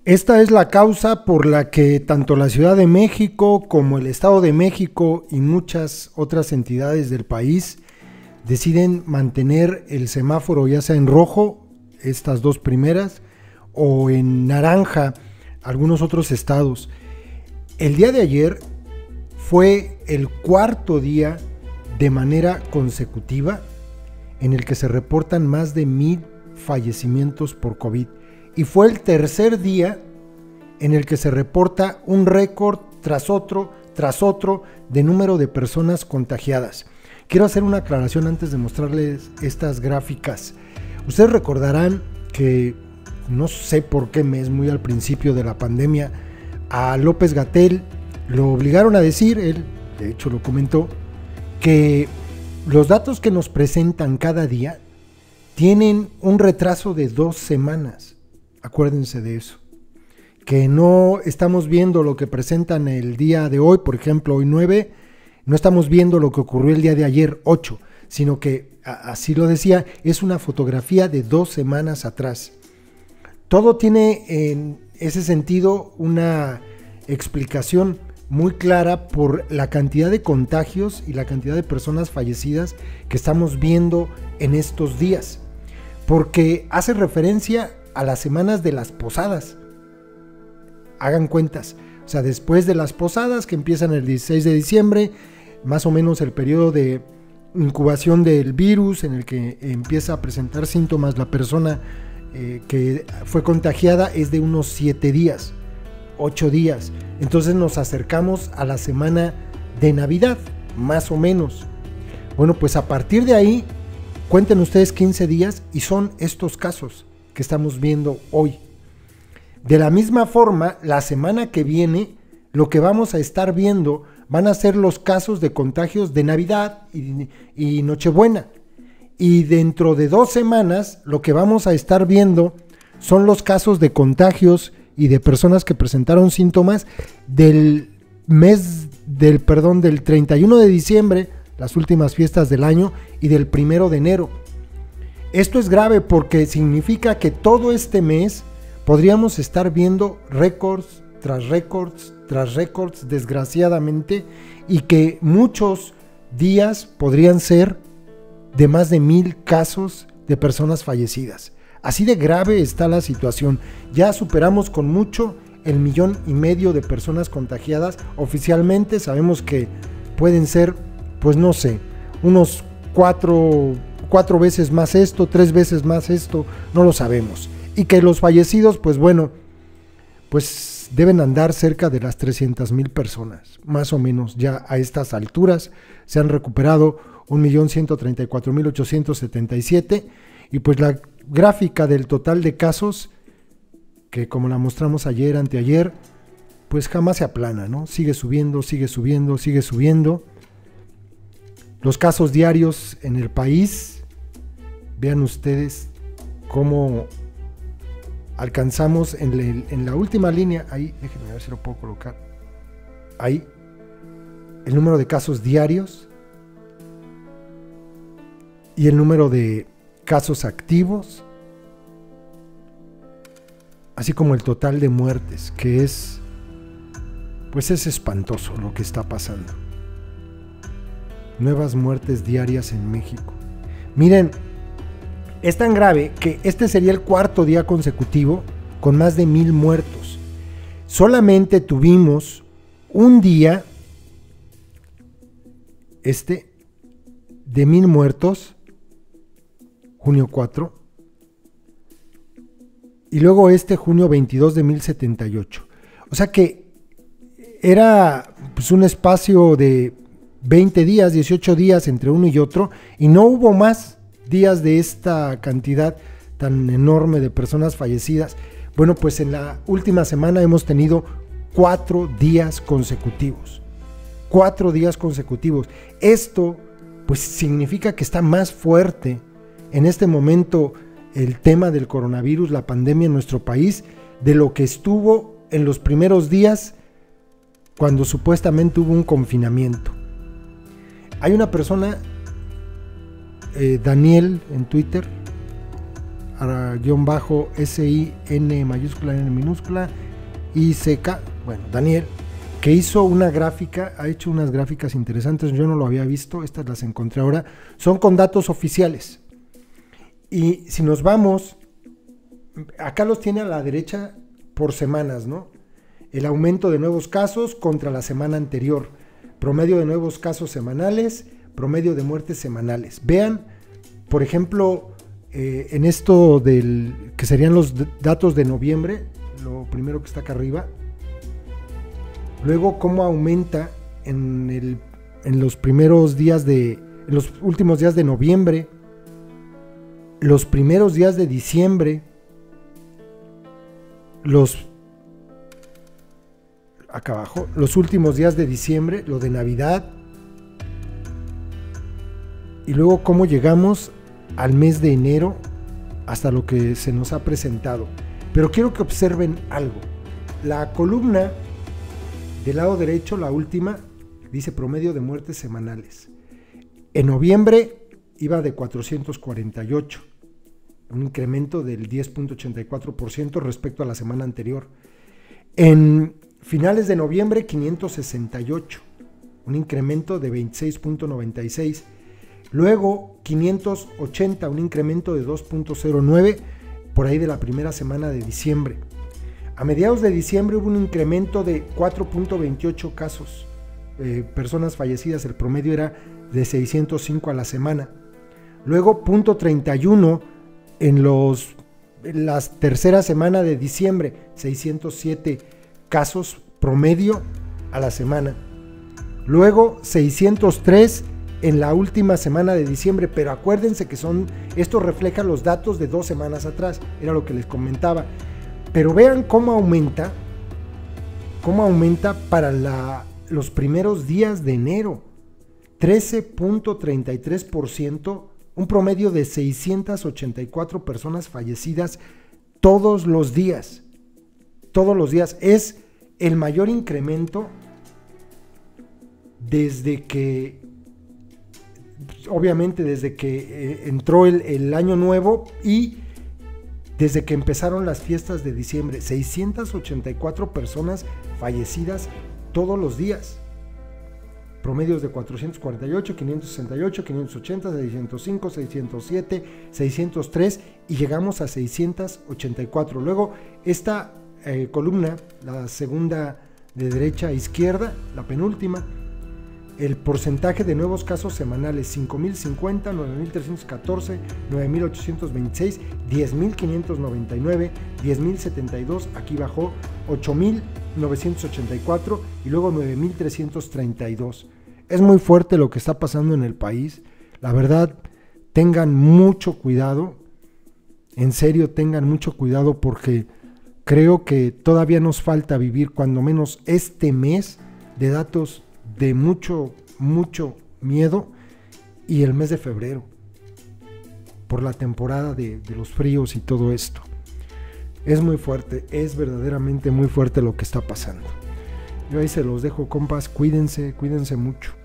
Esta es la causa por la que tanto la Ciudad de México como el Estado de México y muchas otras entidades del país deciden mantener el semáforo ya sea en rojo, estas dos primeras, o en naranja, algunos otros estados. El día de ayer fue el cuarto día de manera consecutiva en el que se reportan más de 1,000 fallecimientos por COVID. Y fue el tercer día en el que se reporta un récord tras otro de número de personas contagiadas. Quiero hacer una aclaración antes de mostrarles estas gráficas. Ustedes recordarán que, no sé por qué mes, muy al principio de la pandemia, a López-Gatell lo obligaron a decir, él de hecho lo comentó, que los datos que nos presentan cada día tienen un retraso de 2 semanas. Acuérdense de eso, que no estamos viendo lo que presentan el día de hoy, por ejemplo, hoy 9, no estamos viendo lo que ocurrió el día de ayer, 8, sino que, así lo decía, es una fotografía de 2 semanas atrás. Todo tiene en ese sentido una explicación muy clara por la cantidad de contagios y la cantidad de personas fallecidas que estamos viendo en estos días, porque hace referencia a las semanas de las posadas. Hagan cuentas, o sea, después de las posadas que empiezan el 16 de diciembre, más o menos el periodo de incubación del virus en el que empieza a presentar síntomas la persona que fue contagiada es de unos 7 días, 8 días. Entonces nos acercamos a la semana de Navidad, más o menos. Bueno, pues a partir de ahí, cuenten ustedes 15 días y son estos casos que estamos viendo hoy. De la misma forma, la semana que viene, lo que vamos a estar viendo van a ser los casos de contagios de Navidad y Nochebuena. Y dentro de 2 semanas, lo que vamos a estar viendo son los casos de contagios y de personas que presentaron síntomas del 31 de diciembre, las últimas fiestas del año, y del 1 de enero. Esto es grave porque significa que todo este mes podríamos estar viendo récords tras récords tras récords, desgraciadamente, y que muchos días podrían ser de más de 1,000 casos de personas fallecidas. Así de grave está la situación. Ya superamos con mucho el 1,5 millones de personas contagiadas. Oficialmente sabemos que pueden ser, pues no sé, unos 4 veces más esto, 3 veces más esto, no lo sabemos. Y que los fallecidos, pues bueno, pues deben andar cerca de las 300,000 personas, más o menos. Ya a estas alturas se han recuperado 1,134,877, y pues la gráfica del total de casos, que como la mostramos ayer, anteayer, pues jamás se aplana, ¿no? Sigue subiendo, sigue subiendo, sigue subiendo. Los casos diarios en el país, vean ustedes cómo alcanzamos en la última línea, ahí, déjenme ver si lo puedo colocar, ahí, el número de casos diarios y el número de casos activos, así como el total de muertes, que es, pues es espantoso lo que está pasando. Nuevas muertes diarias en México. Miren, es tan grave que este sería el 4º día consecutivo con más de 1,000 muertos. Solamente tuvimos un día, de 1,000 muertos, junio 4, y luego junio 22 de 1,078. O sea que era pues un espacio de 20 días, 18 días entre uno y otro, y no hubo más días de esta cantidad tan enorme de personas fallecidas. Bueno, pues en la última semana hemos tenido 4 días consecutivos. 4 días consecutivos. Esto pues significa que está más fuerte en este momento el tema del coronavirus, la pandemia en nuestro país, de lo que estuvo en los primeros días cuando supuestamente hubo un confinamiento. Hay una persona, Daniel en Twitter, SIN mayúscula N minúscula ICK, bueno, Daniel, que hizo una gráfica, ha hecho unas gráficas interesantes, yo no lo había visto, estas las encontré ahora, son con datos oficiales. Y si nos vamos, acá los tiene a la derecha por semanas, ¿no? El aumento de nuevos casos contra la semana anterior, promedio de nuevos casos semanales, promedio de muertes semanales. Vean, por ejemplo, en esto que serían los datos de noviembre, lo primero que está acá arriba, luego cómo aumenta en los primeros días en los últimos días de noviembre, los primeros días de diciembre, acá abajo, los últimos días de diciembre, lo de Navidad, y luego cómo llegamos al mes de enero hasta lo que se nos ha presentado. Pero quiero que observen algo. La columna del lado derecho, la última, dice promedio de muertes semanales. En noviembre iba de 448, un incremento del 10.84% respecto a la semana anterior. En finales de noviembre, 568, un incremento de 26.96%. Luego 580, un incremento de 2.09 por ahí de la primera semana de diciembre. A mediados de diciembre hubo un incremento de 4.28 casos, personas fallecidas, el promedio era de 605 a la semana. Luego 0.31 en la tercera semana de diciembre, 607 casos promedio a la semana. Luego 603 en la última semana de diciembre, pero acuérdense que esto refleja los datos de 2 semanas atrás, era lo que les comentaba. Pero vean cómo aumenta para los primeros días de enero, 13.33%, un promedio de 684 personas fallecidas todos los días. Todos los días. Es el mayor incremento desde que entró el año nuevo y desde que empezaron las fiestas de diciembre. 684 personas fallecidas todos los días. Promedios de 448, 568, 580, 605, 607, 603 y llegamos a 684. Luego esta columna, la segunda de derecha a izquierda, la penúltima, el porcentaje de nuevos casos semanales: 5,050, 9,314, 9,826, 10,599, 10,072, aquí bajó, 8,984 y luego 9,332. Es muy fuerte lo que está pasando en el país. La verdad, tengan mucho cuidado, en serio tengan mucho cuidado, porque creo que todavía nos falta vivir cuando menos este mes de datos de mucho miedo, y el mes de febrero por la temporada de los fríos y todo esto. Es muy fuerte, es verdaderamente muy fuerte lo que está pasando. Yo ahí se los dejo, compas, cuídense mucho.